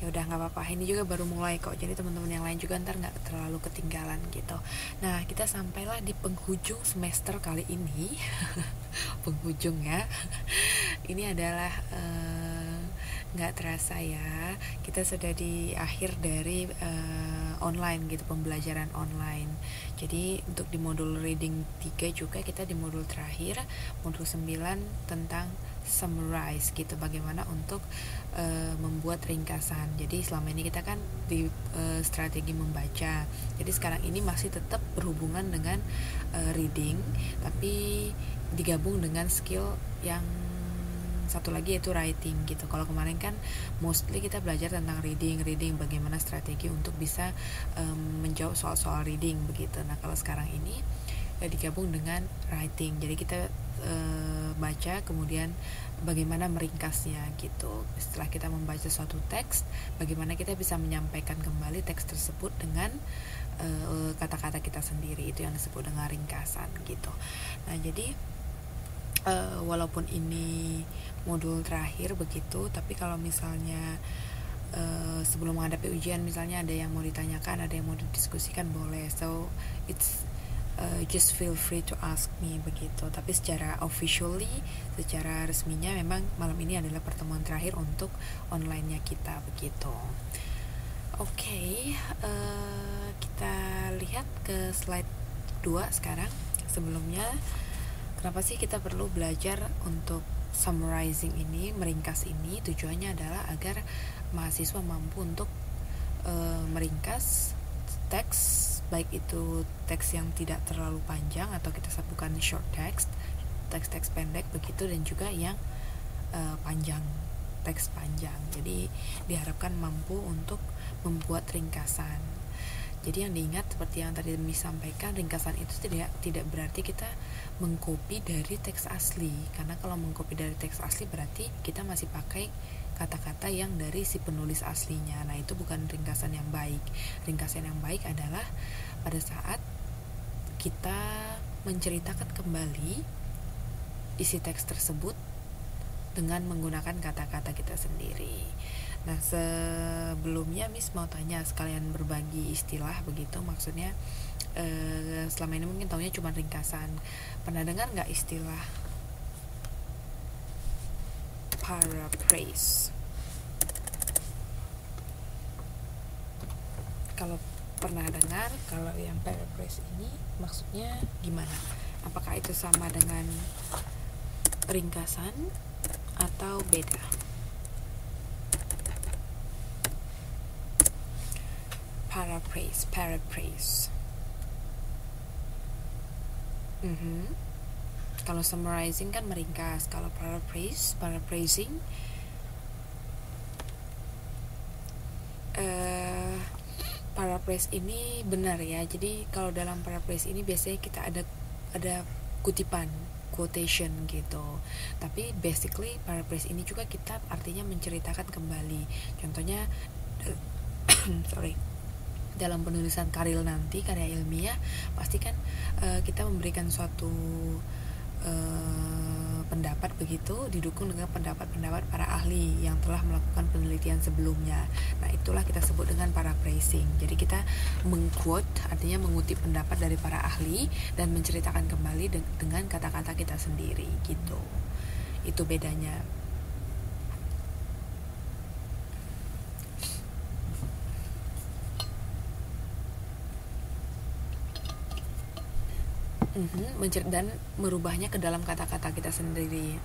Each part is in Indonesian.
ya udah nggak apa-apa, ini juga baru mulai kok, jadi teman-teman yang lain juga ntar nggak terlalu ketinggalan gitu. Nah, kita sampailah di penghujung semester kali ini. Penghujung ya. Ini adalah nggak terasa ya, kita sudah di akhir dari online gitu, pembelajaran online. Jadi untuk di modul reading 3 juga kita di modul terakhir, modul 9 tentang summarize gitu, bagaimana untuk membuat ringkasan. Jadi selama ini kita kan di strategi membaca, jadi sekarang ini masih tetap berhubungan dengan reading, tapi digabung dengan skill yang satu lagi yaitu writing gitu. Kalau kemarin kan mostly kita belajar tentang reading, bagaimana strategi untuk bisa menjawab soal-soal reading begitu. Nah, kalau sekarang ini digabung dengan writing, jadi kita baca, kemudian bagaimana meringkasnya gitu. Setelah kita membaca suatu teks, bagaimana kita bisa menyampaikan kembali teks tersebut dengan kata-kata kita sendiri, itu yang disebut dengan ringkasan gitu. Nah, jadi walaupun ini modul terakhir begitu, tapi kalau misalnya sebelum menghadapi ujian misalnya ada yang mau ditanyakan, ada yang mau didiskusikan, boleh. So it's just feel free to ask me begitu. Tapi secara officially, secara resminya memang malam ini adalah pertemuan terakhir untuk online-nya kita begitu. Oke, kita lihat ke slide 2 sekarang. Sebelumnya, kenapa sih kita perlu belajar untuk summarizing ini, meringkas ini? Tujuannya adalah agar mahasiswa mampu untuk meringkas teks, baik itu teks yang tidak terlalu panjang atau kita sebutkan short text, teks-teks pendek begitu, dan juga yang panjang, teks panjang. Jadi diharapkan mampu untuk membuat ringkasan. Jadi yang diingat seperti yang tadi Miss sampaikan, ringkasan itu tidak berarti kita mengcopy dari teks asli, karena kalau mengcopy dari teks asli berarti kita masih pakai kata-kata yang dari si penulis aslinya. Nah, itu bukan ringkasan yang baik. Ringkasan yang baik adalah pada saat kita menceritakan kembali isi teks tersebut dengan menggunakan kata-kata kita sendiri. Nah, sebelumnya Miss mau tanya, sekalian berbagi istilah begitu, maksudnya selama ini mungkin taunya cuma ringkasan. Pernah dengar nggak istilah paraphrase? Kalau pernah dengar, kalau yang paraphrase ini maksudnya gimana? Apakah itu sama dengan ringkasan atau beda? Paraphrase. Kalau summarizing kan meringkas, kalau paraphrasing paraphrase ini benar ya. Jadi kalau dalam paraphrase ini biasanya kita ada kutipan, quotation gitu. Tapi basically paraphrase ini juga kita artinya menceritakan kembali. Contohnya dalam penulisan karya ilmiah, pasti kan kita memberikan suatu pendapat begitu, didukung dengan pendapat-pendapat para ahli yang telah melakukan penelitian sebelumnya. Nah, itulah kita sebut dengan paraphrasing. Jadi kita mengquote, artinya mengutip pendapat dari para ahli dan menceritakan kembali dengan kata-kata kita sendiri gitu. Itu bedanya. Dan merubahnya ke dalam kata-kata kita sendiri.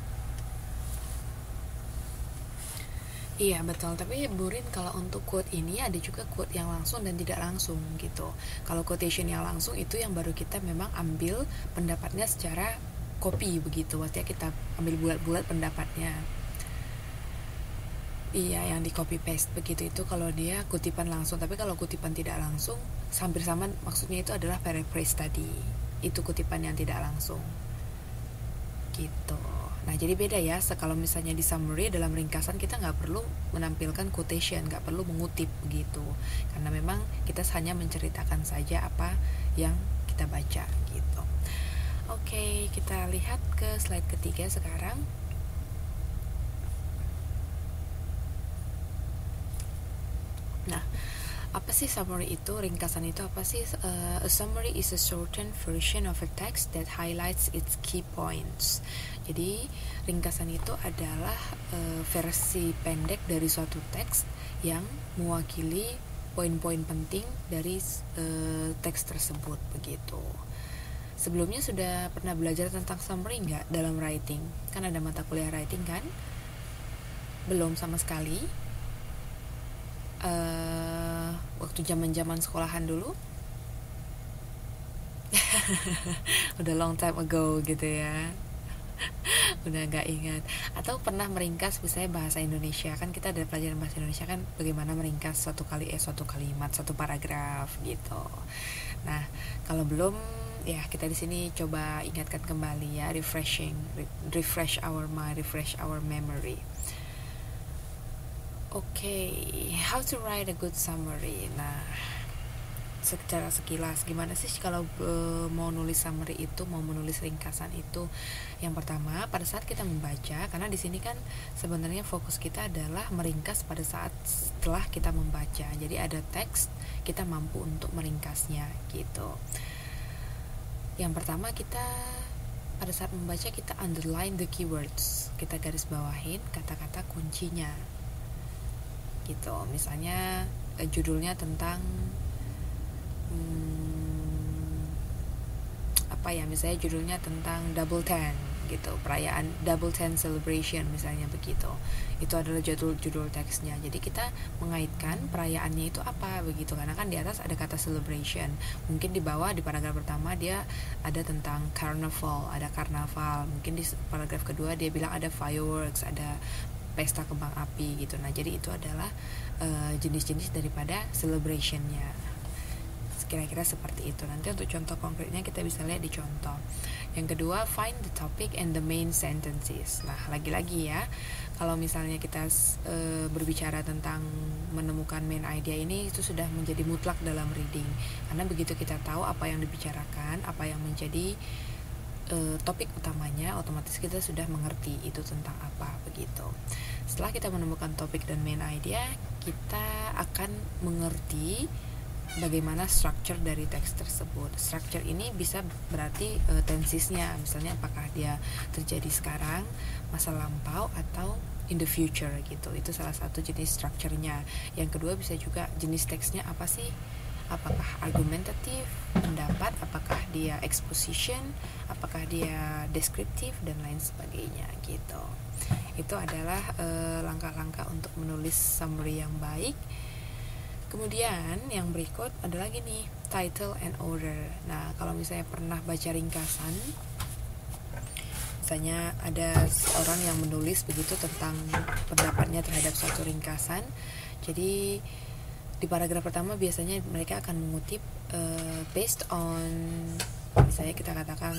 Iya betul, tapi Burin kalau untuk quote ini ada juga quote yang langsung dan tidak langsung gitu. Kalau quotation yang langsung itu yang baru kita memang ambil pendapatnya secara copy begitu, artinya kita ambil bulat-bulat pendapatnya. Iya, yang di copy paste begitu, itu kalau dia kutipan langsung. Tapi kalau kutipan tidak langsung, hampir sama maksudnya, itu adalah paraphrase tadi. Itu kutipan yang tidak langsung gitu. Nah, jadi beda ya. Kalau misalnya di summary, dalam ringkasan, kita nggak perlu menampilkan quotation, nggak perlu mengutip begitu, karena memang kita hanya menceritakan saja apa yang kita baca gitu. Oke, kita lihat ke slide ketiga sekarang. Apa sih summary itu? Ringkasan itu apa sih? A summary is a shortened version of a text that highlights its key points. Jadi ringkasan itu adalah versi pendek dari suatu teks yang mewakili poin-poin penting dari teks tersebut begitu. Sebelumnya sudah pernah belajar tentang summary nggak dalam writing? Kan ada mata kuliah writing kan? Belum sama sekali. Waktu zaman sekolahan dulu udah long time ago gitu ya. Udah gak ingat. Atau pernah meringkas misalnya bahasa Indonesia, kan kita ada pelajaran bahasa Indonesia kan, bagaimana meringkas suatu kalimat, satu paragraf gitu. Nah, kalau belum ya kita di sini coba ingatkan kembali ya, refresh our mind, refresh our memory. How to write a good summary. Nah, secara sekilas gimana sih kalau mau nulis summary itu, mau menulis ringkasan itu? Yang pertama, pada saat kita membaca, karena di sini kan sebenarnya fokus kita adalah meringkas pada saat setelah kita membaca. Jadi ada teks, kita mampu untuk meringkasnya gitu. Yang pertama, kita pada saat membaca kita underline the keywords, kita garis bawahin kata-kata kuncinya gitu. Misalnya judulnya tentang misalnya judulnya tentang Double Ten gitu, perayaan Double Ten Celebration misalnya begitu. Itu adalah judul teksnya. Jadi kita mengaitkan perayaannya itu apa begitu, karena kan di atas ada kata celebration. Mungkin di bawah di paragraf pertama dia ada tentang carnival, ada karnaval. Mungkin di paragraf kedua dia bilang ada fireworks, ada pesta kembang api gitu. Nah, jadi itu adalah jenis-jenis daripada celebrationnya. Kira-kira seperti itu. Nanti untuk contoh konkretnya kita bisa lihat di contoh. Yang kedua, find the topic and the main sentences. Nah, lagi-lagi ya, kalau misalnya kita berbicara tentang menemukan main idea ini, itu sudah menjadi mutlak dalam reading. Karena begitu kita tahu apa yang dibicarakan, apa yang menjadi topik utamanya, otomatis kita sudah mengerti itu tentang apa begitu. Setelah kita menemukan topik dan main idea, kita akan mengerti bagaimana structure dari teks tersebut. Structure ini bisa berarti tensesnya, misalnya apakah dia terjadi sekarang, masa lampau, atau in the future gitu. Itu salah satu jenis structure-nya. Yang kedua bisa juga jenis teksnya apa sih? Apakah argumentatif, pendapat, apakah dia exposition, apakah dia deskriptif, dan lain sebagainya gitu. Itu adalah langkah-langkah untuk menulis summary yang baik. Kemudian yang berikut ada lagi nih, title and order. Nah, kalau misalnya pernah baca ringkasan, misalnya ada seorang yang menulis begitu tentang pendapatnya terhadap suatu ringkasan. Jadi di paragraf pertama biasanya mereka akan mengutip based on, misalnya kita katakan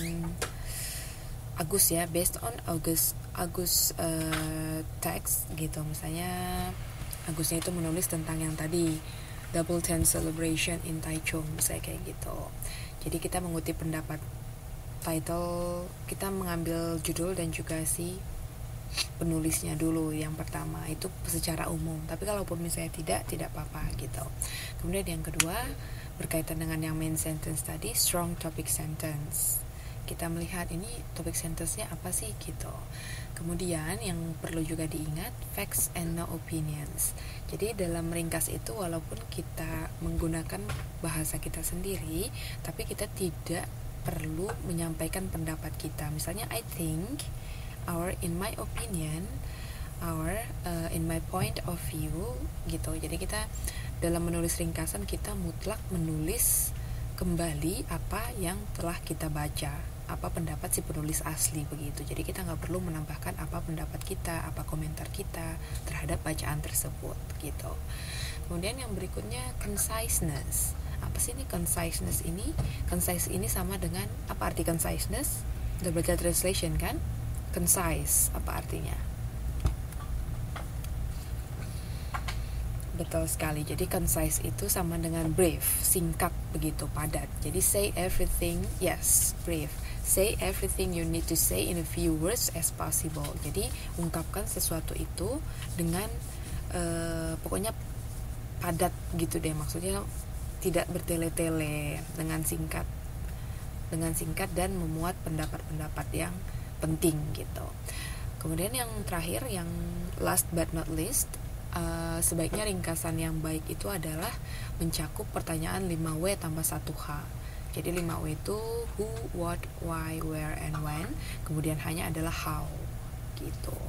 Agus ya, based on Agus text gitu. Misalnya Agusnya itu menulis tentang yang tadi Double Ten Celebration in Taichung, misalnya kayak gitu. Jadi kita mengutip pendapat title, kita mengambil judul dan juga si penulisnya dulu yang pertama, itu secara umum. Tapi kalaupun misalnya tidak apa-apa gitu. Kemudian yang kedua berkaitan dengan yang main sentence tadi, strong topic sentence. Kita melihat ini topik sentence-nya apa sih gitu. Kemudian yang perlu juga diingat, facts and no opinions. Jadi dalam ringkas itu walaupun kita menggunakan bahasa kita sendiri, tapi kita tidak perlu menyampaikan pendapat kita. Misalnya I think, or in my opinion, or in my point of view gitu. Jadi kita dalam menulis ringkasan kita mutlak menulis kembali apa yang telah kita baca, apa pendapat si penulis asli begitu. Jadi kita nggak perlu menambahkan apa pendapat kita, apa komentar kita terhadap bacaan tersebut gitu. Kemudian yang berikutnya conciseness. Apa sih ini conciseness ini? Concise ini sama dengan, apa arti conciseness? Udah baca translation kan? Concise apa artinya? Betul sekali. Jadi concise itu sama dengan brief, singkat begitu, padat. Jadi say everything, yes, brief. Say everything you need to say in a few words as possible. Jadi ungkapkan sesuatu itu dengan pokoknya padat gitu deh, maksudnya tidak bertele-tele, dengan singkat dan memuat pendapat-pendapat yang penting gitu. Kemudian yang terakhir, yang last but not least, sebaiknya ringkasan yang baik itu adalah mencakup pertanyaan 5W tambah 1H. Jadi 5W itu who, what, why, where, and when. Kemudian hanya adalah how gitu.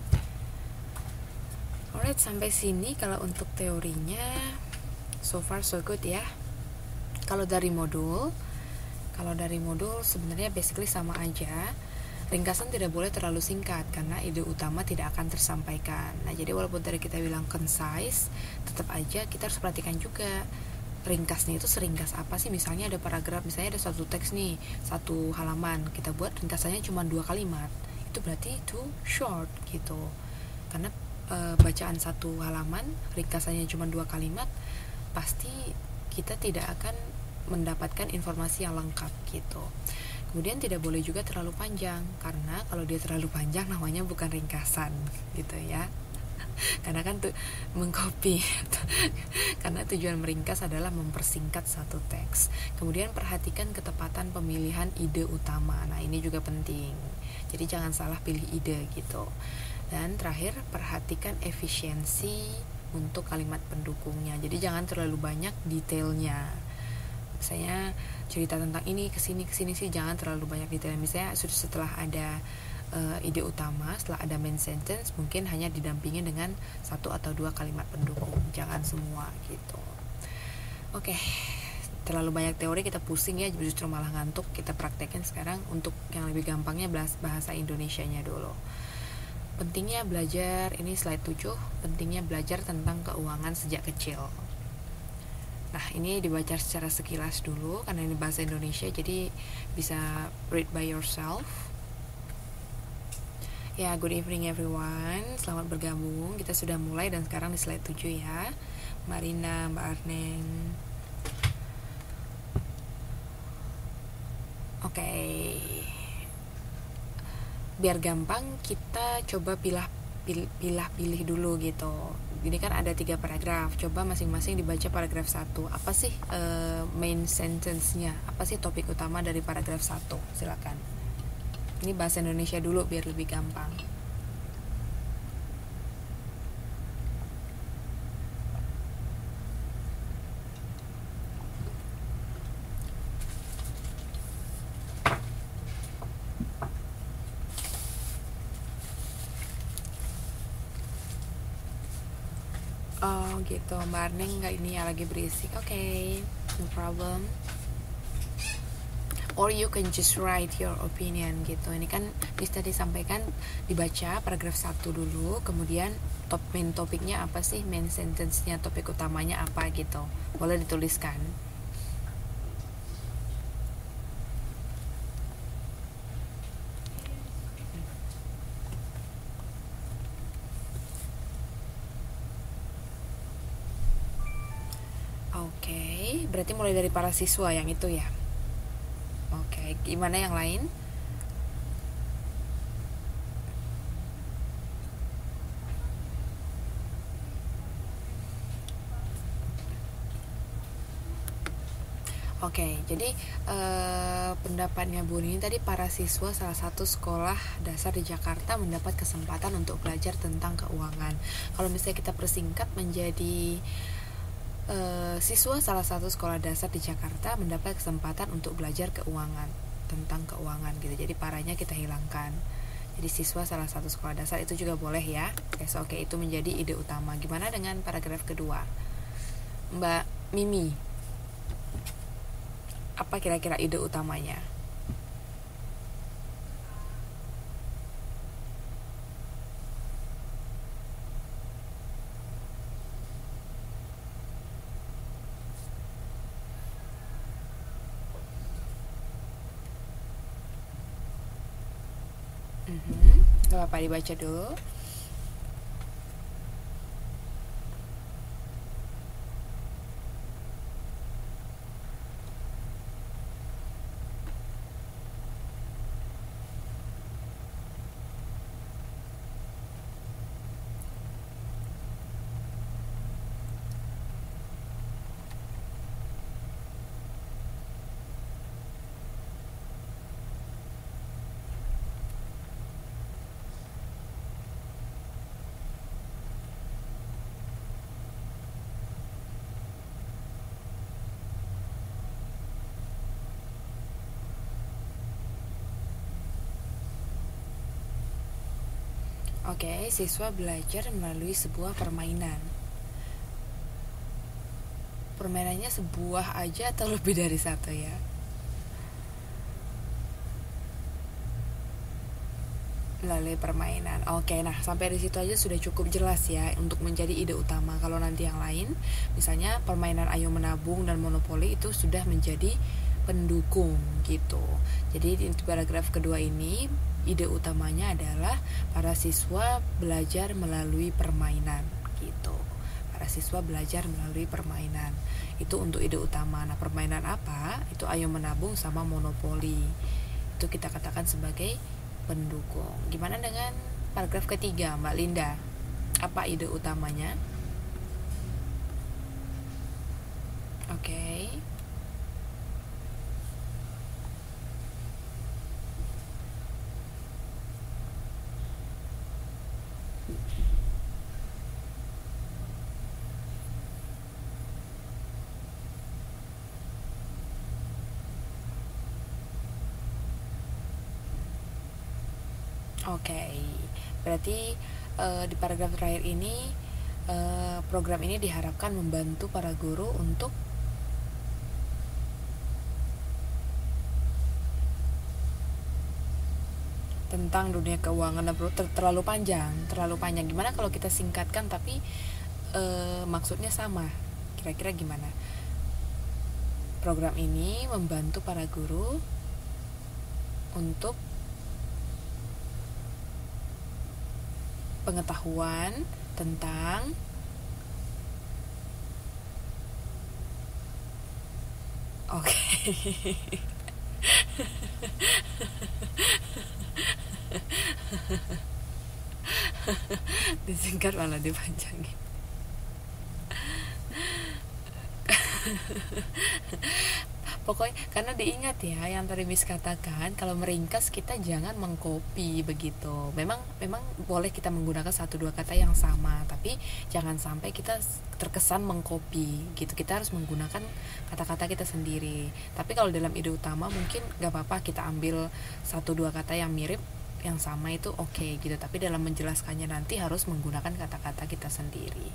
Alright, sampai sini kalau untuk teorinya so far so good ya. Kalau dari modul sebenarnya basically sama aja. Ringkasan tidak boleh terlalu singkat karena ide utama tidak akan tersampaikan. Nah, jadi walaupun tadi kita bilang concise, tetap aja kita harus perhatikan juga ringkasnya itu seringkas apa sih. Misalnya ada paragraf, misalnya ada satu teks nih, satu halaman, kita buat ringkasannya cuma 2 kalimat, itu berarti itu short gitu. Karena bacaan satu halaman ringkasannya cuma 2 kalimat, pasti kita tidak akan mendapatkan informasi yang lengkap gitu. Kemudian tidak boleh juga terlalu panjang, karena kalau dia terlalu panjang namanya bukan ringkasan gitu ya. Karena kan mengcopy karena tujuan meringkas adalah mempersingkat satu teks. Kemudian perhatikan ketepatan pemilihan ide utama. Nah, ini juga penting. Jadi jangan salah pilih ide gitu. Dan terakhir, perhatikan efisiensi untuk kalimat pendukungnya. Jadi jangan terlalu banyak detailnya. Misalnya cerita tentang ini kesini sih, jangan terlalu banyak detailnya. Misalnya setelah ada ide utama, setelah ada main sentence, mungkin hanya didampingi dengan 1 atau 2 kalimat pendukung, jangan semua gitu. Oke, terlalu banyak teori kita pusing ya, justru malah ngantuk. Kita praktekin sekarang untuk yang lebih gampangnya bahasa Indonesianya dulu. Pentingnya belajar, ini slide 7, pentingnya belajar tentang keuangan sejak kecil. Nah, ini dibaca secara sekilas dulu karena ini bahasa Indonesia, jadi bisa read by yourself. Ya, good evening everyone, selamat bergabung. Kita sudah mulai dan sekarang di slide 7 ya. Mbak Rina, Mbak Arneng. Oke. Biar gampang, kita coba pilih dulu gitu. Ini kan ada 3 paragraf. Coba masing-masing dibaca paragraf 1. Apa sih main sentence-nya? Apa sih topik utama dari paragraf 1? Silakan. Ini bahasa Indonesia dulu biar lebih gampang. Oh gitu, Mbak Arneng nggak ini ya, lagi berisik. Oke, no problem. Or you can just write your opinion gitu. Ini kan bisa disampaikan, dibaca paragraf 1 dulu, kemudian main topiknya apa sih, main sentence-nya, topik utamanya apa gitu. Boleh dituliskan. Oke, berarti mulai dari para siswa yang itu ya. Oke, gimana yang lain? Oke, jadi pendapatnya Bu Nini tadi, para siswa salah satu sekolah dasar di Jakarta mendapat kesempatan untuk belajar tentang keuangan. Kalau misalnya kita persingkat menjadi siswa salah satu sekolah dasar di Jakarta mendapat kesempatan untuk belajar tentang keuangan gitu. Jadi paranya kita hilangkan. Jadi siswa salah satu sekolah dasar itu juga boleh ya. Oke, itu menjadi ide utama. Gimana dengan paragraf kedua? Mbak Mimi, apa kira-kira ide utamanya? Gak apa-apa, dibaca dulu. Oke, siswa belajar melalui sebuah permainan. Permainannya sebuah aja atau lebih dari satu ya? Melalui permainan. Oke, nah sampai di situ aja sudah cukup jelas ya untuk menjadi ide utama. Kalau nanti yang lain, misalnya permainan Ayo Menabung dan Monopoli itu sudah menjadi pendukung gitu. Jadi di paragraf kedua ini ide utamanya adalah para siswa belajar melalui permainan gitu. Para siswa belajar melalui permainan. Itu untuk ide utama. Nah, permainan apa? Itu Ayo Menabung sama Monopoli. Itu kita katakan sebagai pendukung. Gimana dengan paragraf ketiga, Mbak Linda? Apa ide utamanya? Oke. Oke. Berarti di paragraf terakhir ini program ini diharapkan membantu para guru untuk tentang dunia keuangan dan terlalu panjang. Gimana kalau kita singkatkan tapi maksudnya sama? Kira-kira gimana? Program ini membantu para guru untuk pengetahuan tentang disingkat malah dipanjangin. Pokoknya karena diingat ya yang tadi Miss katakan, kalau meringkas kita jangan mengcopy begitu. Memang boleh kita menggunakan 1-2 kata yang sama, tapi jangan sampai kita terkesan mengcopy gitu. Kita harus menggunakan kata-kata kita sendiri. Tapi kalau dalam ide utama mungkin gak apa-apa kita ambil 1-2 kata yang mirip, yang sama itu oke gitu. Tapi dalam menjelaskannya nanti harus menggunakan kata-kata kita sendiri.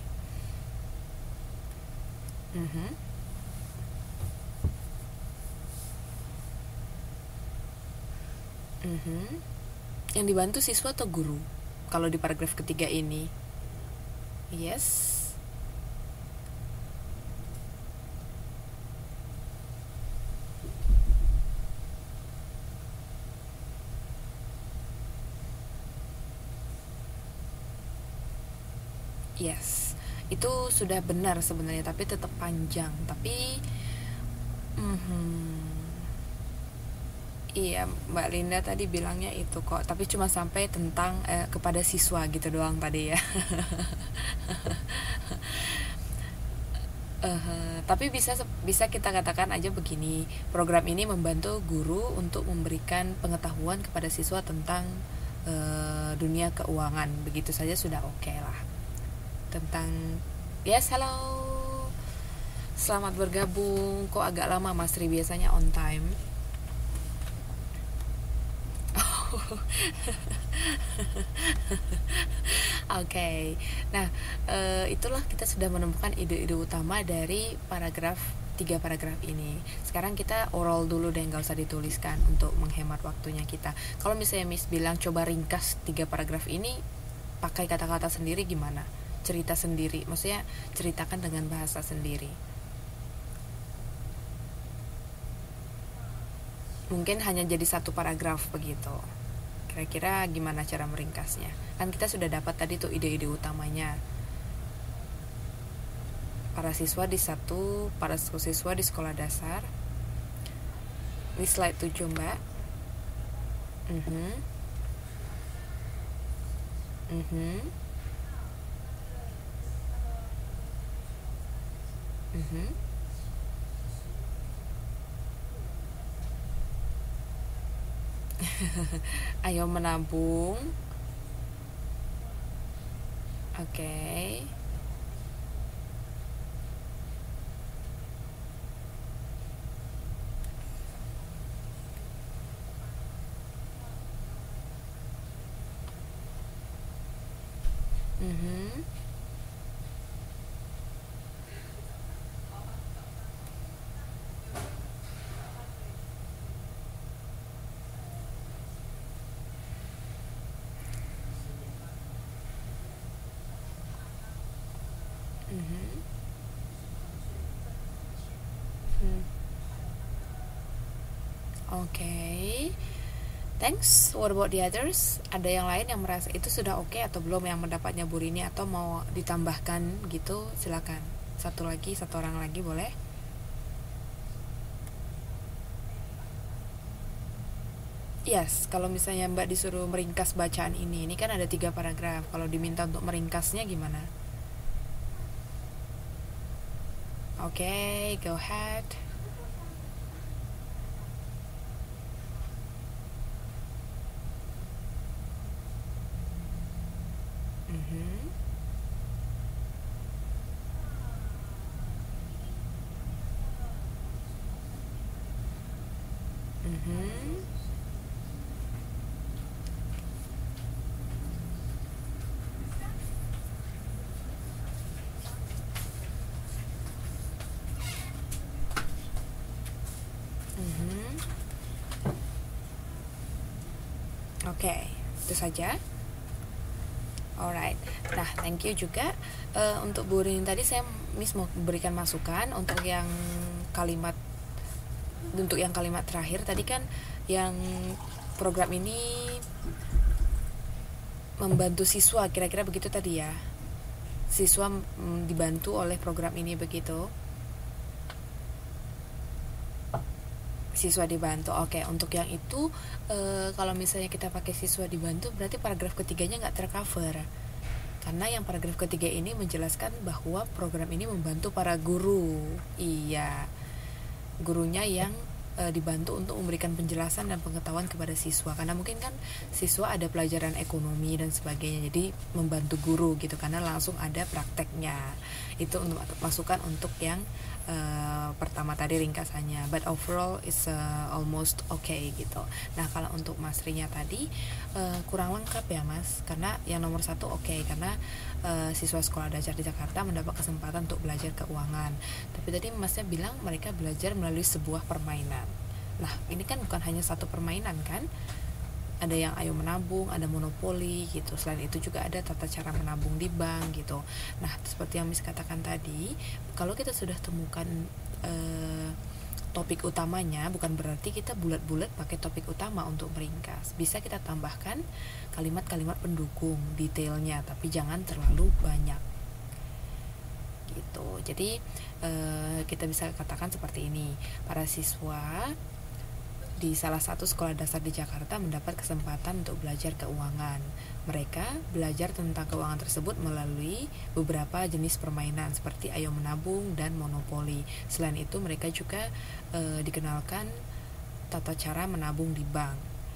Yang dibantu siswa atau guru? Kalau di paragraf ketiga ini, yes. Yes, itu sudah benar sebenarnya, tapi tetap panjang. Tapi iya, Mbak Linda tadi bilangnya itu kok, tapi cuma sampai tentang kepada siswa gitu doang tadi ya. Tapi bisa kita katakan aja begini, program ini membantu guru untuk memberikan pengetahuan kepada siswa tentang dunia keuangan. Begitu saja sudah oke lah. Tentang yes, halo, selamat bergabung. Kok agak lama Mas Tri, biasanya on time. Oke. Nah, itulah kita sudah menemukan ide-ide utama dari paragraf 3 paragraf ini. Sekarang kita oral dulu deh, nggak usah dituliskan untuk menghemat waktunya kita. Kalau misalnya Miss bilang coba ringkas 3 paragraf ini pakai kata-kata sendiri gimana? Cerita sendiri, maksudnya ceritakan dengan bahasa sendiri. Mungkin hanya jadi 1 paragraf begitu. Kira-kira gimana cara meringkasnya? Kan kita sudah dapat tadi tuh ide-ide utamanya. Para siswa di sekolah dasar. Ini slide 7, Mbak. Ayo menabung. Oke. Mhm. Mhm. Hmm. Oke. Thanks. What about the others? Ada yang lain yang merasa itu sudah oke atau belum yang mendapatnya Bu Rini atau mau ditambahkan gitu? Silakan. Satu lagi, satu orang lagi boleh? Yes, kalau misalnya Mbak disuruh meringkas bacaan ini kan ada 3 paragraf. Kalau diminta untuk meringkasnya gimana? Oke, go ahead. Mhm. Mhm. Mhm. Oke, itu saja. Alright. Nah, thank you juga untuk Bu Rini tadi saya Miss mau berikan masukan kalimat untuk yang kalimat terakhir tadi kan yang program ini membantu siswa kira-kira begitu tadi ya. Siswa dibantu oleh program ini begitu. Siswa dibantu. Oke, untuk yang itu kalau misalnya kita pakai siswa dibantu berarti paragraf ketiganya nggak tercover. Karena yang paragraf ketiga ini menjelaskan bahwa program ini membantu para guru. Iya, gurunya yang dibantu untuk memberikan penjelasan dan pengetahuan kepada siswa. Karena mungkin kan siswa ada pelajaran ekonomi dan sebagainya, jadi membantu guru gitu karena langsung ada prakteknya. Itu untuk masukan untuk yang pertama tadi ringkasannya. But overall is almost okay gitu. Nah kalau untuk Mas Rinya tadi kurang lengkap ya Mas, karena yang nomor 1 okay, karena siswa sekolah dasar di Jakarta mendapat kesempatan untuk belajar keuangan. Tapi tadi Masnya bilang mereka belajar melalui sebuah permainan. Nah ini kan bukan hanya satu permainan kan, ada yang ayo menabung, ada monopoli gitu. Selain itu juga ada tata cara menabung di bank gitu. Nah seperti yang Miss katakan tadi, kalau kita sudah temukan topik utamanya, bukan berarti kita bulat-bulat pakai topik utama untuk meringkas. Bisa kita tambahkan kalimat-kalimat pendukung detailnya, tapi jangan terlalu banyak gitu. Jadi kita bisa katakan seperti ini, para siswa di salah satu sekolah dasar di Jakarta mendapat kesempatan untuk belajar keuangan. Mereka belajar tentang keuangan tersebut melalui beberapa jenis permainan seperti ayo menabung dan monopoli. Selain itu mereka juga dikenalkan tata cara menabung di bank.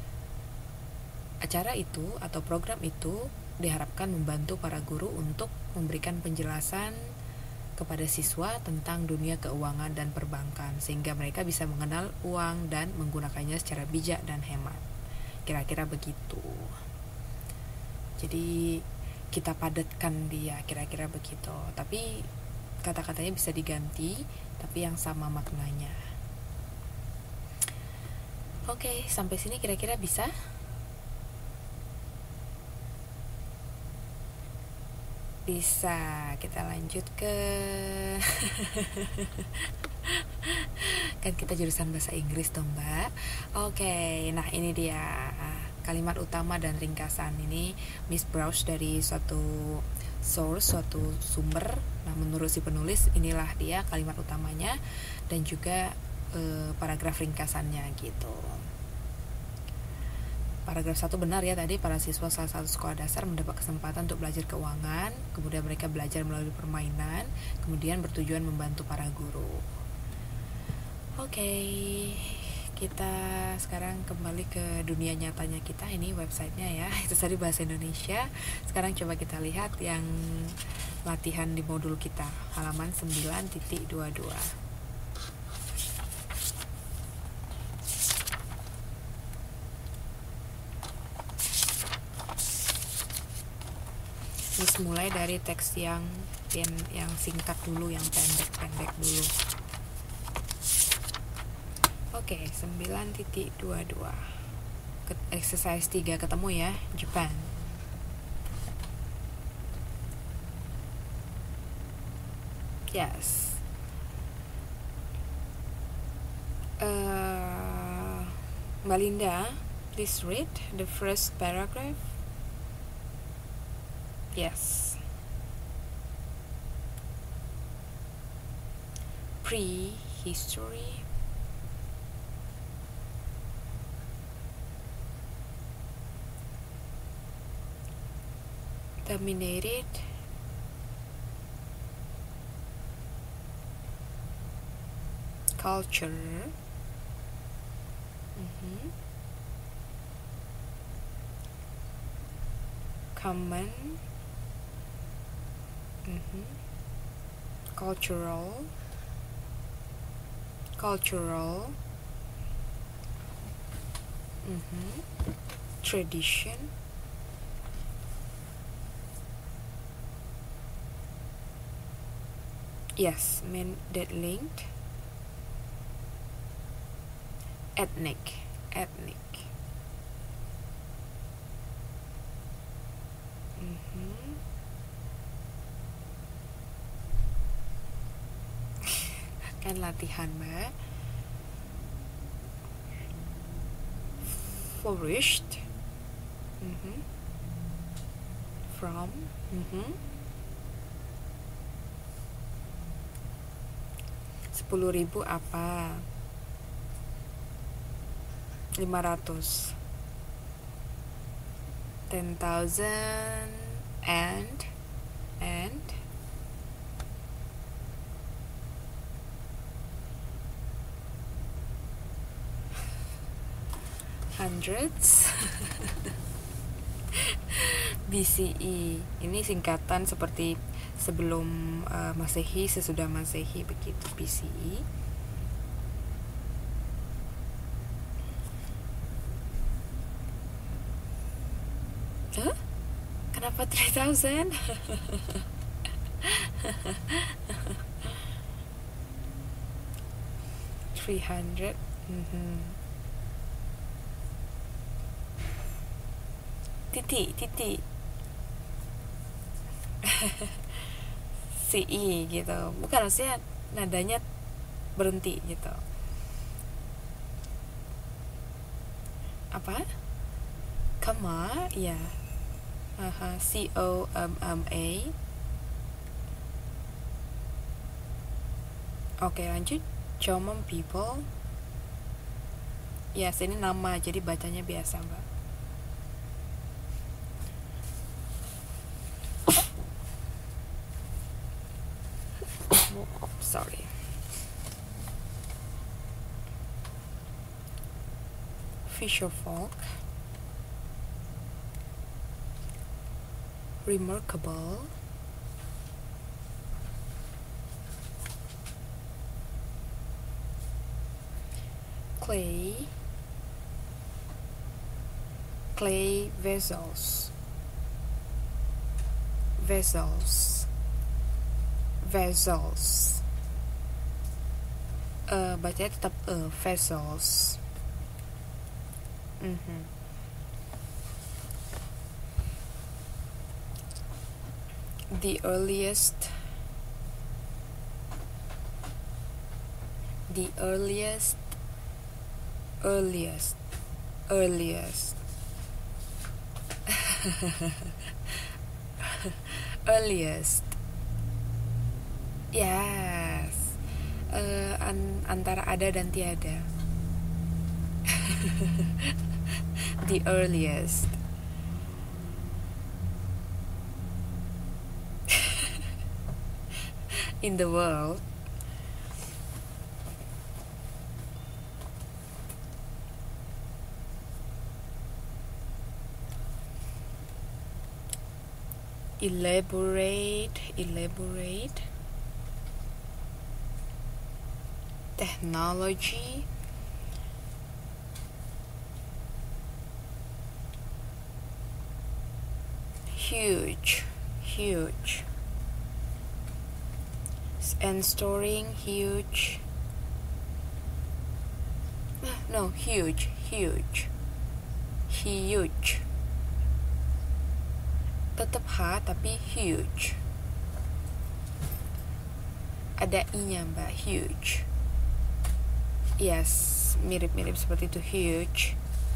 Acara itu atau program itu diharapkan membantu para guru untuk memberikan penjelasan kepada siswa tentang dunia keuangan dan perbankan sehingga mereka bisa mengenal uang dan menggunakannya secara bijak dan hemat. Kira-kira begitu. Jadi kita padatkan dia kira-kira begitu. Tapi kata-katanya bisa diganti tapi yang sama maknanya. Oke, sampai sini kira-kira bisa? Bisa. Kita lanjut ke kan kita jurusan bahasa Inggris dong Mbak. Oke, nah ini dia kalimat utama dan ringkasan. Ini Miss browse dari suatu source, suatu sumber. Nah menurut si penulis inilah dia kalimat utamanya dan juga paragraf ringkasannya gitu. Paragraf 1 benar ya tadi, para siswa salah satu sekolah dasar mendapat kesempatan untuk belajar keuangan, kemudian mereka belajar melalui permainan, kemudian bertujuan membantu para guru. Oke, kita sekarang kembali ke dunia nyatanya kita. Ini websitenya ya, itu tadi bahasa Indonesia. Sekarang coba kita lihat yang latihan di modul kita, halaman 9.22. harus mulai dari teks yang singkat dulu, yang pendek dulu. Oke, 9.22. Exercise 3 ketemu ya, Japan. Yes. Mbak Linda, please read the first paragraph. Yes. Prehistory. Dominated culture. Common cultural tradition, yes, mean that linked, ethnic kan latihan Mbak. Flourished from 10.000 apa? 500. 10,000 and hundreds. BCE ini singkatan seperti sebelum Masehi, sesudah Masehi, begitu BCE. Kenapa 3,000? $300. Titik CE gitu, bukan, maksudnya nadanya berhenti gitu. Apa? Kama, ya. COMMA. Oke, lanjut. Common people. Yes, ini nama, jadi bacanya biasa, Mbak. Sorry. Fisher folk. Remarkable. Clay vessels. Bacanya tetap vessels. The earliest yes, antara ada dan tiada. The earliest. In the world. Elaborate. Technology. Huge. huge, and storing huge. No, huge. Tetap H tapi huge. Ada i-nya mbak, huge. Yes, mirip-mirip seperti itu, huge.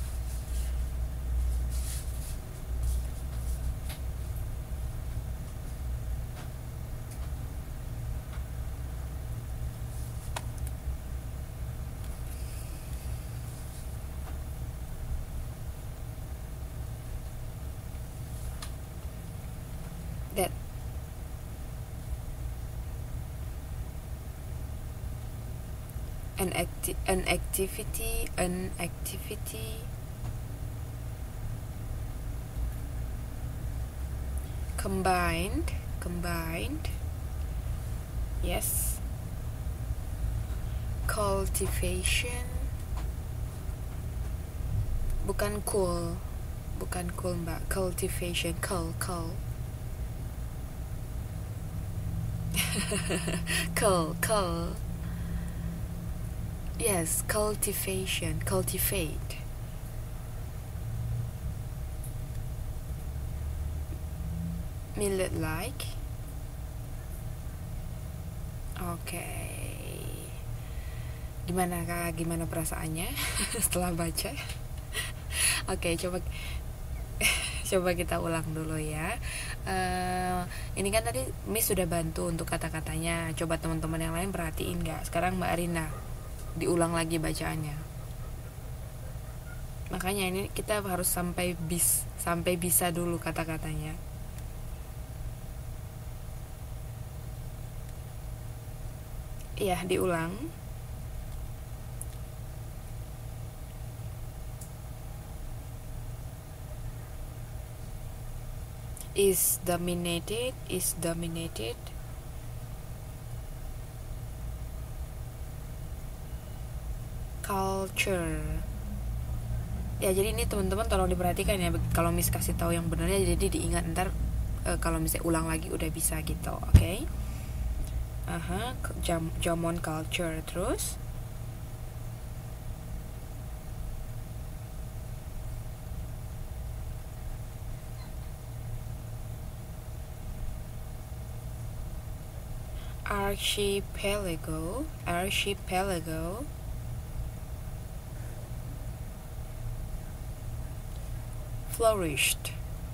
That an activity combined, yes. Cultivation, bukan cool mbak, cultivation, cul yes, cultivation, cultivate. Millet like. Oke. Gimana kak? Gimana perasaannya setelah baca? Oke, coba kita ulang dulu ya. Ini kan tadi Miss sudah bantu untuk kata-katanya. Coba teman-teman yang lain perhatiin nggak? Sekarang Mbak Arina diulang lagi bacaannya. Makanya ini kita harus sampai bisa dulu kata-katanya. Iya, diulang. Is dominated. Culture. Ya, jadi ini teman-teman tolong diperhatikan ya, kalau Miss kasih tahu yang benarnya jadi diingat ntar kalau misalnya ulang lagi udah bisa gitu, oke? Jamon culture, terus archipelago, flourished.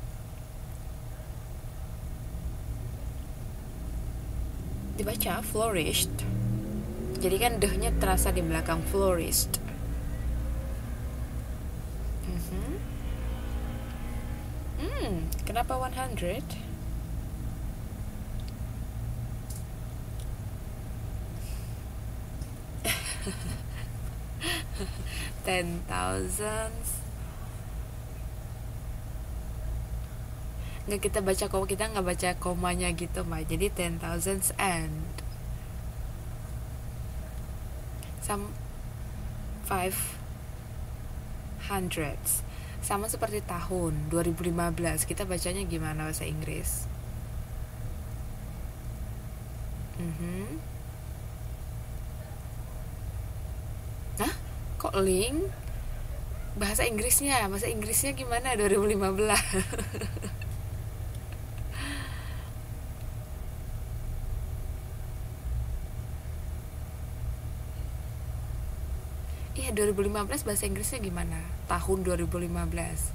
Dibaca flourished. Jadi kan dehnya terasa di belakang flourished. Kenapa 100? Ten thousands. Nggak, kita nggak baca komanya gitu mbak, jadi 10,000 and some 500, sama seperti tahun 2015. Kita bacanya gimana bahasa Inggris? Nah, kok link? Bahasa Inggrisnya gimana 2015? Iya, 2015 bahasa Inggrisnya gimana? Tahun 2015.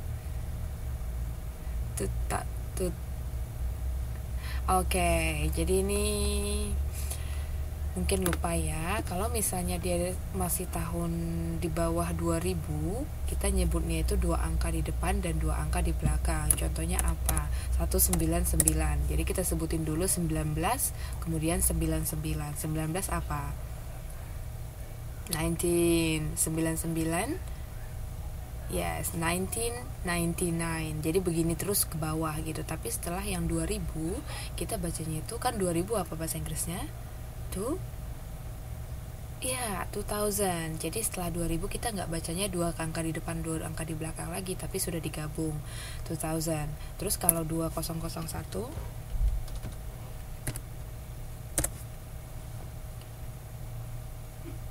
Oke, jadi ini mungkin lupa ya. Kalau misalnya dia masih tahun di bawah 2000, kita nyebutnya itu 2 angka di depan dan 2 angka di belakang. Contohnya apa? 199. Jadi kita sebutin dulu 19, kemudian 99. 19 apa? 1999. Yes, 1999. Jadi begini terus ke bawah gitu. Tapi setelah yang 2000, kita bacanya itu kan 2000 apa bahasa Inggrisnya? Ya, 2000. Jadi setelah 2000 kita nggak bacanya 2 angka di depan 2 angka di belakang lagi, tapi sudah digabung 2000. Terus kalau 2001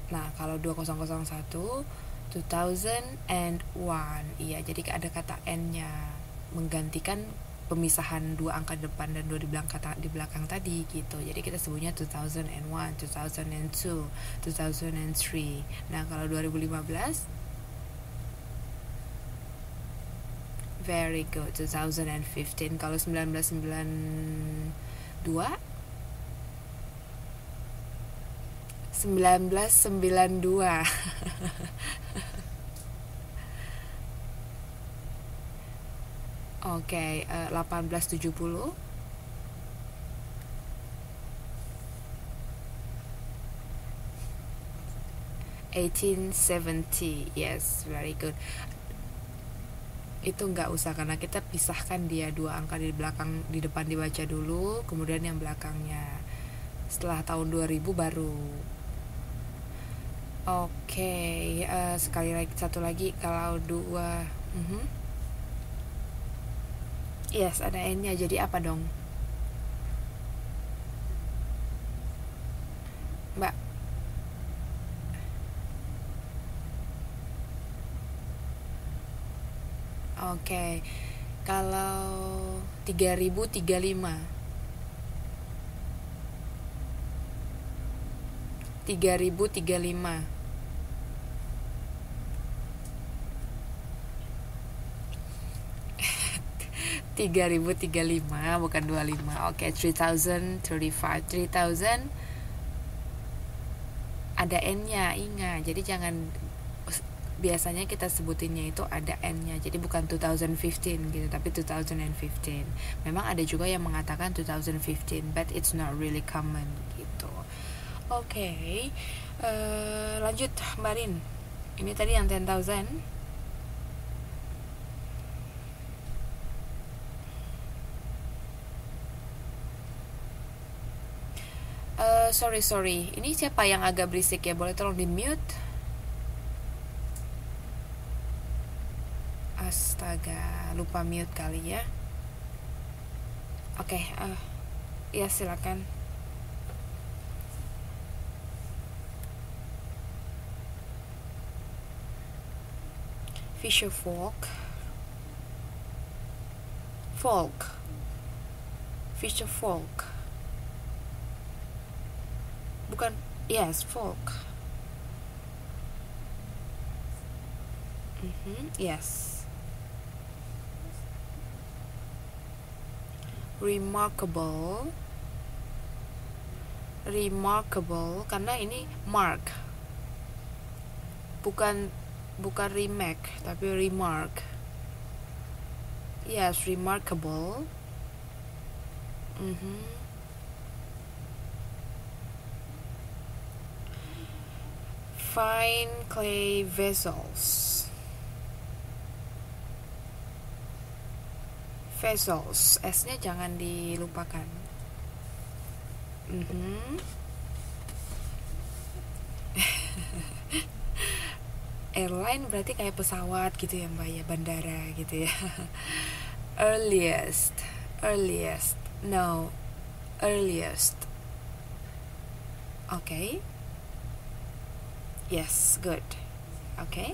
Nah, kalau 2001 2001. Iya, jadi ada kata N-nya menggantikan pemisahan dua angka depan dan dua di belakang tadi gitu. Jadi kita sebutnya 2001, 2002, 2003. Nah, kalau 2015 very good, 2015. Kalau 1992 1992. Oke, 1870. 1870. Yes, very good. Itu nggak usah karena kita pisahkan dia dua angka di belakang, di depan dibaca dulu, kemudian yang belakangnya. Setelah tahun 2000 baru. Oke, sekali lagi, satu lagi kalau dua. Yes, ada N-nya. Jadi apa dong, Mbak? Oke, kalau 3035. 3035. 3035 bukan 25. Oke, 3035. 3000 ada N-nya, ingat. Jadi jangan, biasanya kita sebutinnya itu ada N-nya. Jadi bukan 2015 gitu, tapi 2015. Memang ada juga yang mengatakan 2015, but it's not really common gitu. Oke, lanjut Mbak Rin. Ini tadi yang 10,000. Sorry. Ini siapa yang agak berisik ya? Boleh tolong di mute? Astaga, lupa mute kali ya. Oke, ya silakan. Fisher Folk. Fisher Folk. Bukan, yes, folk. Yes. Remarkable karena ini mark. Bukan remake, tapi remark. Yes, remarkable. Fine clay vessels, S-nya jangan dilupakan. Airline berarti kayak pesawat gitu ya Mbak ya, bandara gitu ya. Earliest. Okay. Yes, good. Okay.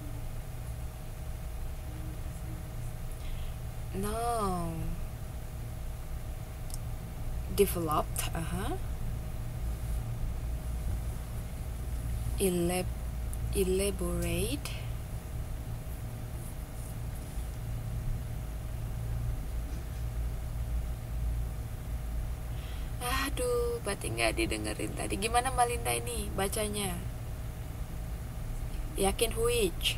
No. Developed. Elaborate. Aduh, berarti nggak didengerin tadi. Gimana Mbak Linda ini bacanya? Yakin which?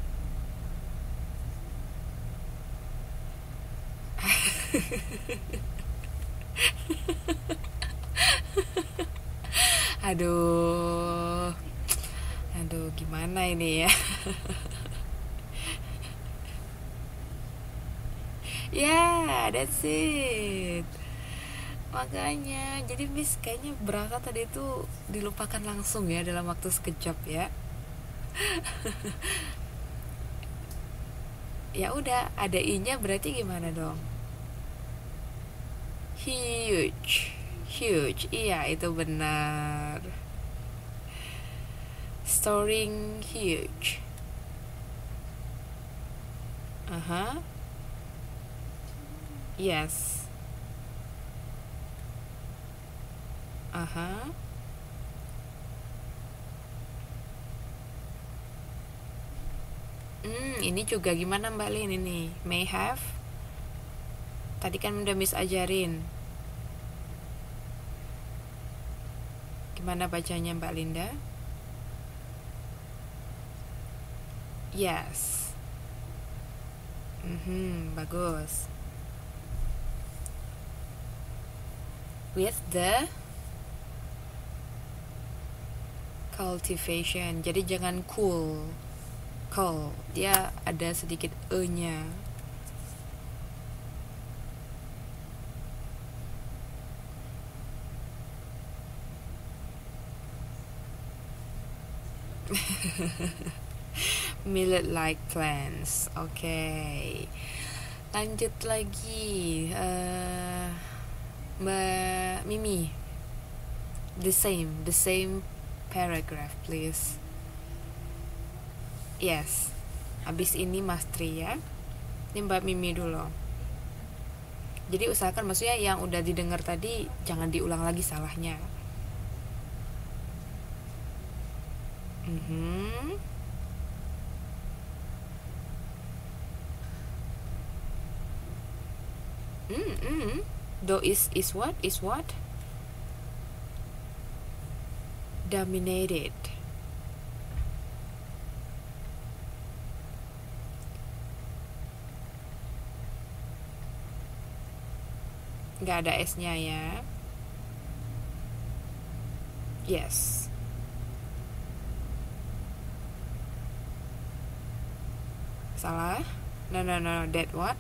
Aduh, gimana ini ya? Yeah, that's it. Makanya, jadi Miss kayaknya berangkat tadi itu dilupakan langsung ya dalam waktu sekejap ya. Ya udah, ada I-nya berarti gimana dong? Huge. Iya, itu benar. Soaring huge. Yes. Ini juga gimana Mbak Lin ini? May have. Tadi kan udah Miss ajarin. Gimana bacanya Mbak Linda? Yes. Bagus. With the cultivation. Jadi jangan cool. Dia ada sedikit e-nya. Millet-like plants. Oke. Lanjut lagi. Mbak Mimi. The same paragraph, please. Yes. Habis ini Mas Tri ya. Ini Mbak Mimi dulu. Jadi usahakan maksudnya yang udah didengar tadi jangan diulang lagi salahnya. Though is what? Is what? Dominated. Nggak ada S-nya ya. Yes. Salah? No. That what?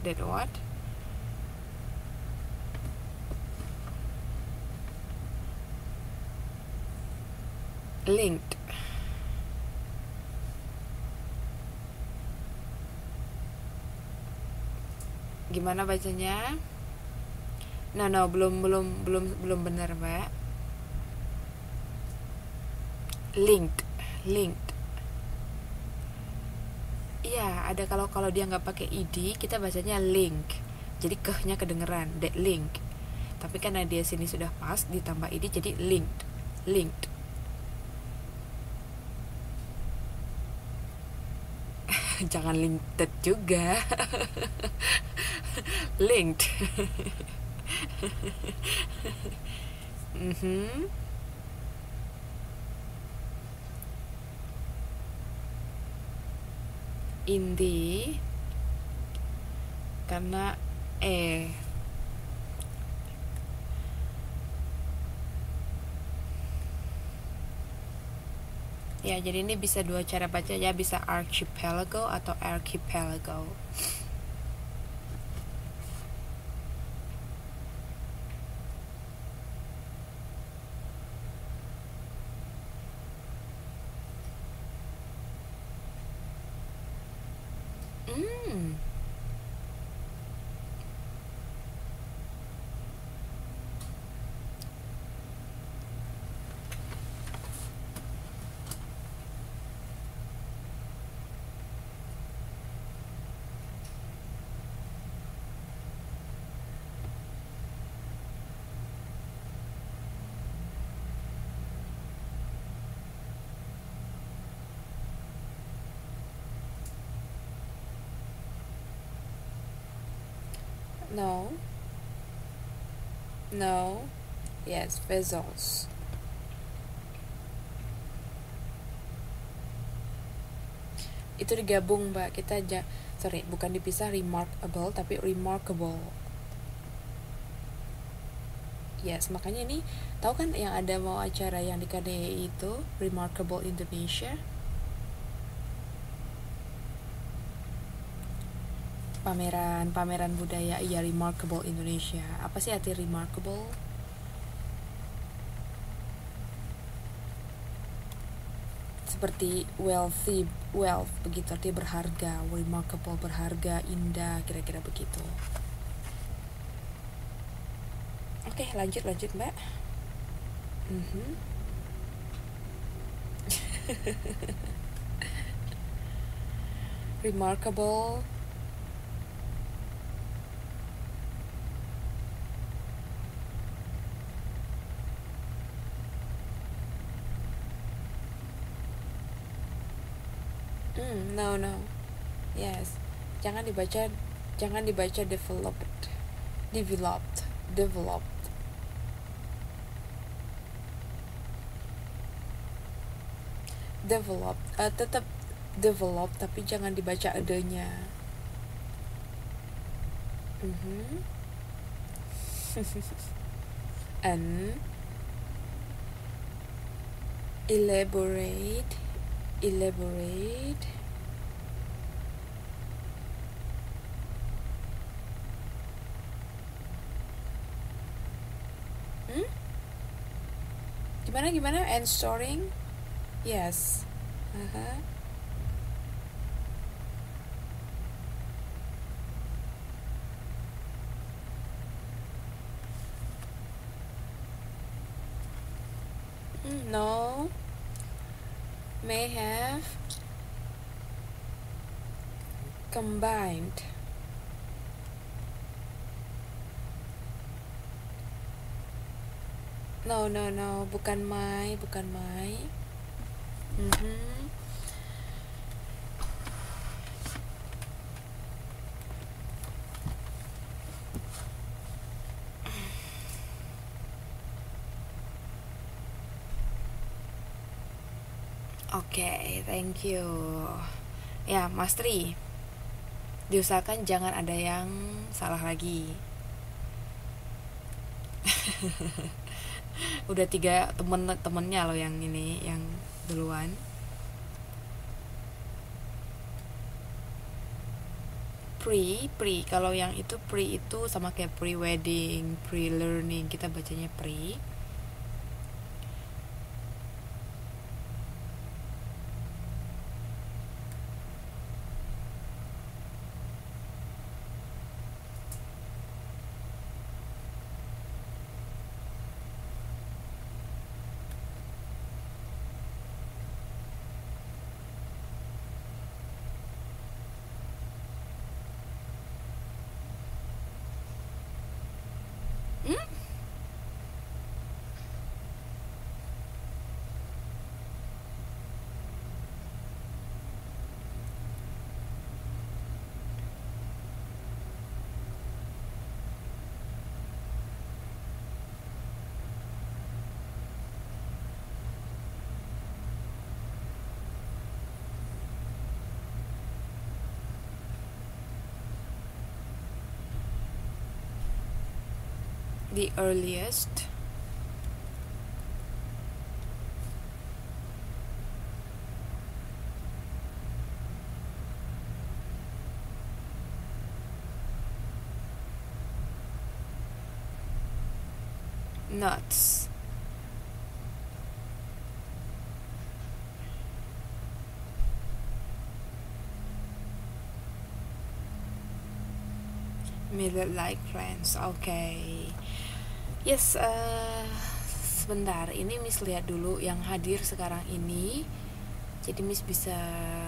Linked. Gimana bacanya? No, belum benar, Mbak. Linked. Iya, ada kalau dia nggak pakai id, kita bacanya link. Jadi kehnya kedengeran, that link. Tapi karena dia sini sudah pas ditambah id jadi linked. Jangan linked juga. Linked. In the, karena ya, jadi ini bisa dua cara baca ya, bisa archipelago atau archipelago. No. Yes, vessels. Itu digabung, Mbak. Kita bukan dipisah remarkable tapi remarkable. Yes, makanya ini tahu kan yang ada mau acara yang di KDI itu Remarkable Indonesia. Pameran budaya, iya, Remarkable Indonesia. Apa sih arti remarkable? Seperti wealth begitu, artinya berharga. Remarkable, berharga, indah, kira-kira begitu. Oke, lanjut Mbak. Remarkable. No, no. Yes. Jangan dibaca developed. Developed. Developed. Developed. Tetap develop tapi jangan dibaca adanya. And elaborate. Gimana and storing. Yes. No. May have combined. No, bukan my. Oke, thank you. Ya, Mas Tri, diusahakan jangan ada yang salah lagi. Udah 3 temennya loh yang ini, yang duluan. Pre, kalau yang itu pre itu sama kayak pre-wedding, pre-learning, kita bacanya pre. The earliest. Nuts. Mirror like friends. Okay. Yes, sebentar. Ini Miss lihat dulu yang hadir sekarang ini. Jadi Miss bisa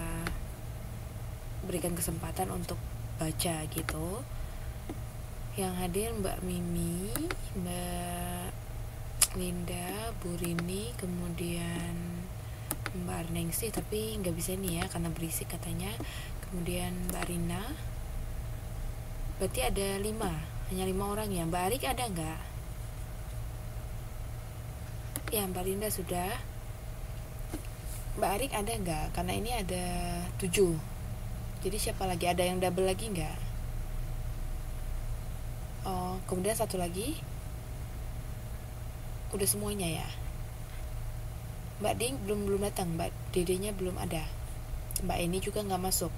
berikan kesempatan untuk baca gitu. Yang hadir Mbak Mimi, Mbak Linda, Bu Rini, kemudian Mbak Arningsih, tapi nggak bisa nih ya karena berisik katanya. Kemudian Mbak Rina. Berarti ada 5, hanya 5 orang ya. Mbak Arik ada nggak? Ya, Mbak Linda sudah. Mbak Arik ada nggak? Karena ini ada 7. Jadi siapa lagi? Ada yang double lagi nggak? Oh, kemudian satu lagi. Udah semuanya ya. Mbak Ding belum datang. Mbak Dedenya belum ada. Mbak ini juga nggak masuk.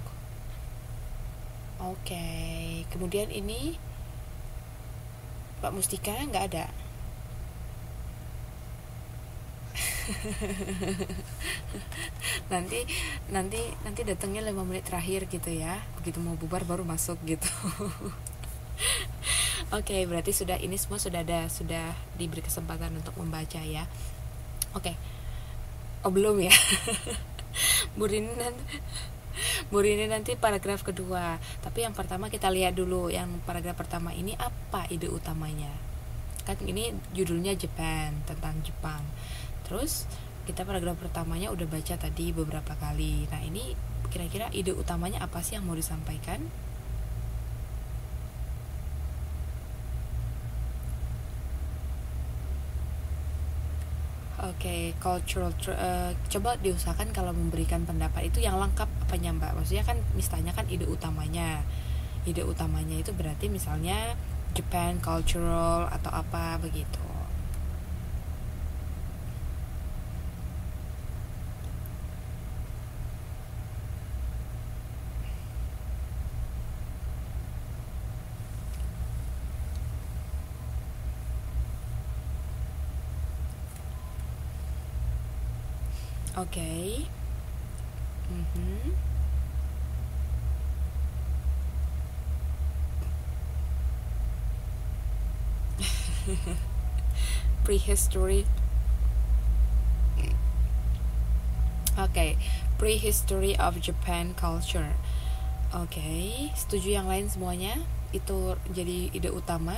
Oke. Kemudian ini Mbak Mustika nggak ada. nanti datangnya 5 menit terakhir gitu ya. Begitu mau bubar baru masuk gitu. Oke, berarti ini semua sudah diberi kesempatan untuk membaca ya. Oke. Oh belum ya. Bu Rini nanti, Bu Rini nanti paragraf kedua. Tapi yang pertama kita lihat dulu yang paragraf pertama ini apa ide utamanya. Kan ini judulnya Japan, tentang Jepang. Terus kita paragraf pertamanya udah baca tadi beberapa kali. Nah ini kira-kira ide utamanya apa sih yang mau disampaikan? Oke, coba diusahakan kalau memberikan pendapat itu yang lengkap apanya Mbak? Maksudnya kan misalnya kan ide utamanya. Ide utamanya itu berarti misalnya Japan cultural atau apa begitu. Oke. Mhm. Prehistory. Oke, prehistory of Japan culture. Oke, setuju yang lain semuanya? Itu jadi ide utama.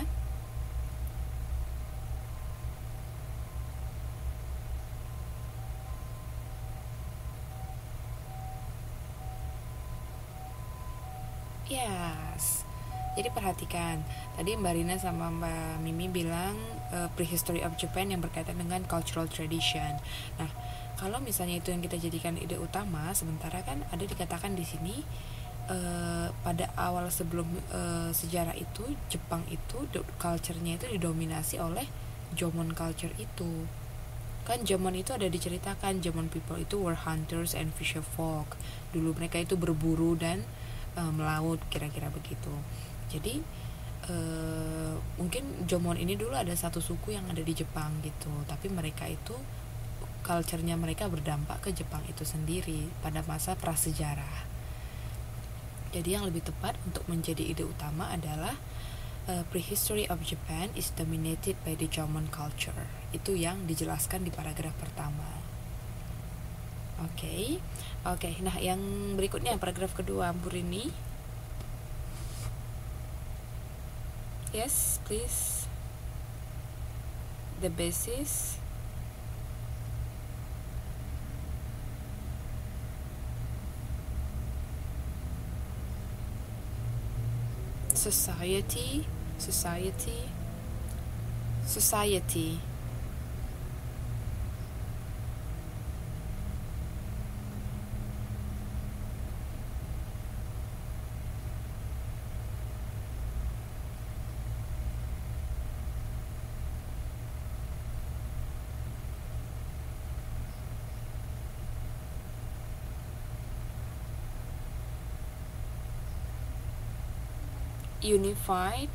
Yes. Jadi perhatikan, tadi Mbak Rina sama Mbak Mimi bilang prehistory of Japan yang berkaitan dengan cultural tradition. Nah, kalau misalnya itu yang kita jadikan ide utama, sementara kan ada dikatakan di sini pada awal sebelum sejarah itu Jepang itu culture-nya itu didominasi oleh Jomon culture itu. Kan Jomon itu ada diceritakan Jomon people itu were hunters and fisher folk. Dulu mereka itu berburu dan melaut, kira-kira begitu. Jadi mungkin Jomon ini dulu ada satu suku yang ada di Jepang gitu, tapi mereka itu culture-nya mereka berdampak ke Jepang itu sendiri pada masa prasejarah. Jadi yang lebih tepat untuk menjadi ide utama adalah prehistory of Japan is dominated by the Jomon culture. Itu yang dijelaskan di paragraf pertama. Oke. Nah yang berikutnya paragraf kedua, Bu Rini. Yes, please. The basis. Society. Unified.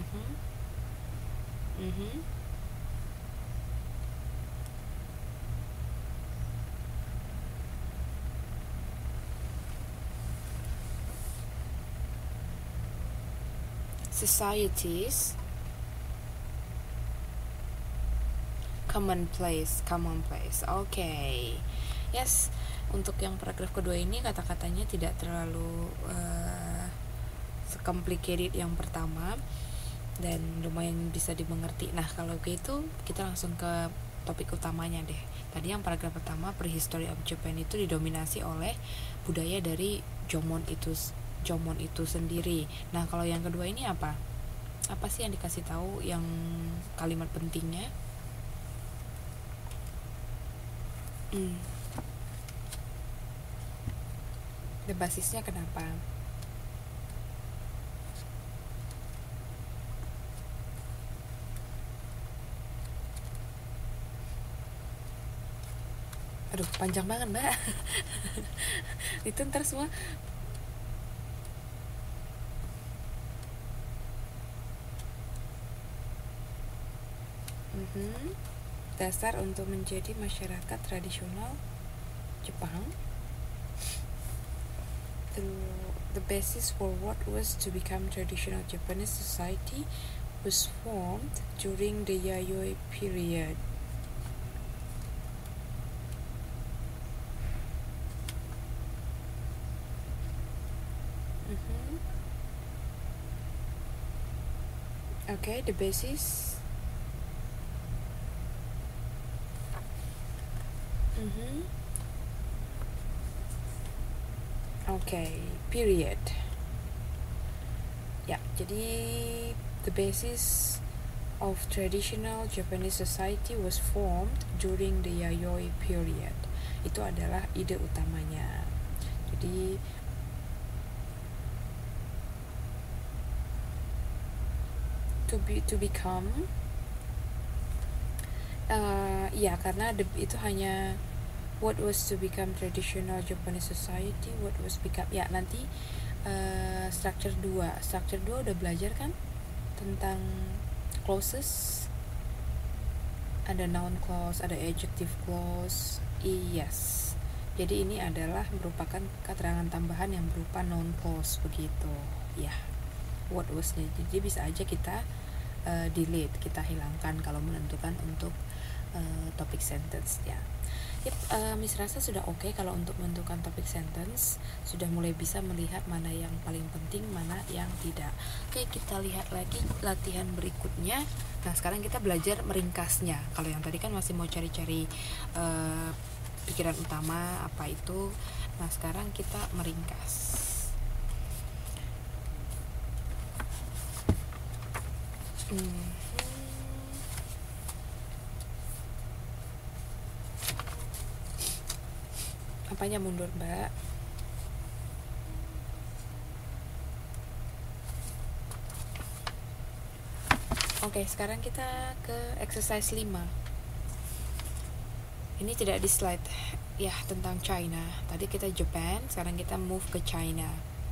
Societies. Commonplace. Oke. Yes, untuk yang paragraf kedua ini kata-katanya tidak terlalu complicated yang pertama dan lumayan bisa dimengerti. Nah kalau gitu kita langsung ke topik utamanya deh. Tadi yang paragraf pertama, prehistory of Japan itu didominasi oleh budaya dari Jomon itu sendiri. Nah kalau yang kedua ini apa sih yang dikasih tahu yang kalimat pentingnya? Dan basisnya kenapa? Aduh, panjang banget Mbak. Itu ntar semua. Dasar untuk menjadi masyarakat tradisional Jepang. The basis for what was to become traditional Japanese society was formed during the Yayoi period. Okay, the basis. Okay, period. Ya, jadi the basis of traditional Japanese society was formed during the Yayoi period. Itu adalah ide utamanya. Jadi to become ya, karena itu hanya what was to become traditional Japanese society, what was become, ya nanti structure 2 udah belajar kan tentang clauses, ada noun clause, ada adjective clause. Yes, jadi ini adalah merupakan keterangan tambahan yang berupa noun clause begitu ya, what was-nya. Jadi bisa aja kita delete, kita hilangkan kalau menentukan untuk topik sentence ya. Miss rasa sudah oke kalau untuk menentukan topik sentence, sudah mulai bisa melihat mana yang paling penting, mana yang tidak. Oke, kita lihat lagi latihan berikutnya. Nah, sekarang kita belajar meringkasnya. Kalau yang tadi kan masih mau cari-cari pikiran utama apa itu. Nah, sekarang kita meringkas. Apanya mundur, Mbak? Oke, sekarang kita ke exercise 5. Ini tidak di slide ya, tentang China. Tadi kita Japan, sekarang kita move ke China.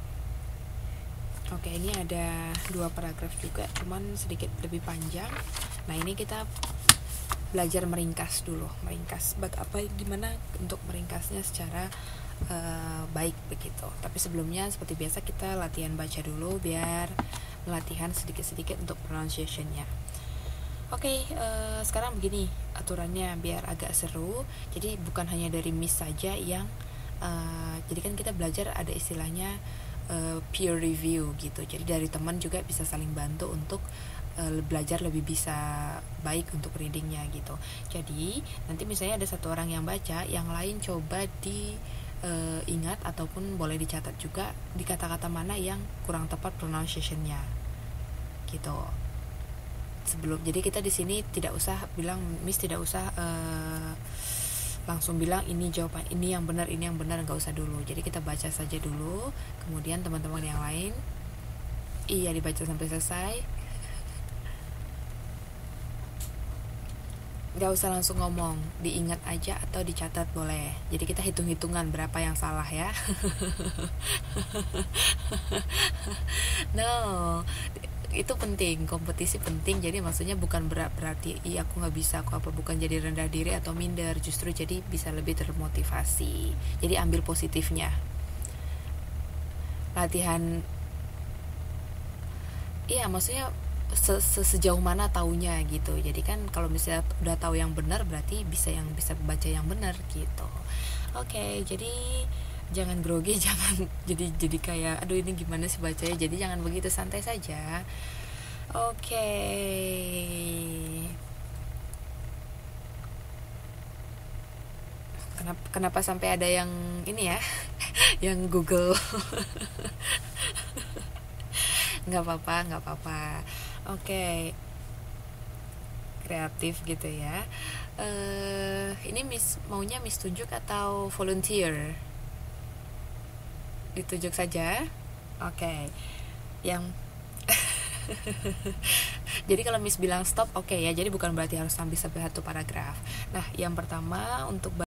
Oke, ini ada 2 paragraf juga, cuman sedikit lebih panjang. Nah, ini kita belajar meringkas dulu, gimana untuk meringkasnya secara baik begitu. Tapi sebelumnya seperti biasa kita latihan baca dulu biar latihan sedikit-sedikit untuk pronunciation-nya. Oke, sekarang begini aturannya biar agak seru. Jadi bukan hanya dari Miss saja yang jadi kan kita belajar ada istilahnya peer review gitu. Jadi dari teman juga bisa saling bantu untuk belajar lebih bisa baik untuk readingnya gitu. Jadi nanti misalnya ada satu orang yang baca, yang lain coba diingat ataupun boleh dicatat juga di kata-kata mana yang kurang tepat pronunciation-nya gitu. Jadi kita di sini tidak usah bilang, Miss tidak usah langsung bilang ini jawaban, ini yang benar, nggak usah dulu. Jadi kita baca saja dulu, kemudian teman-teman yang lain dibaca sampai selesai. Gak usah langsung ngomong, diingat aja atau dicatat boleh. Jadi kita hitung-hitungan berapa yang salah ya. No, itu penting, kompetisi penting. Jadi maksudnya bukan berarti aku nggak bisa, bukan jadi rendah diri atau minder, justru jadi bisa lebih termotivasi. Jadi ambil positifnya. Latihan, maksudnya sejauh mana taunya gitu. Jadi kan kalau misalnya udah tahu yang benar, berarti bisa baca yang benar gitu. Oke, jadi jangan grogi, jangan jadi kayak aduh ini gimana sih bacanya. Jadi jangan begitu, santai saja. Oke. Kenapa sampai ada yang ini ya yang Google. nggak apa-apa. Oke. Kreatif gitu ya. Ini Miss maunya Miss tunjuk atau volunteer? Ditunjuk saja. Oke. Yang jadi kalau Miss bilang stop, oke ya. Jadi bukan berarti harus sampai satu paragraf. Nah, yang pertama untuk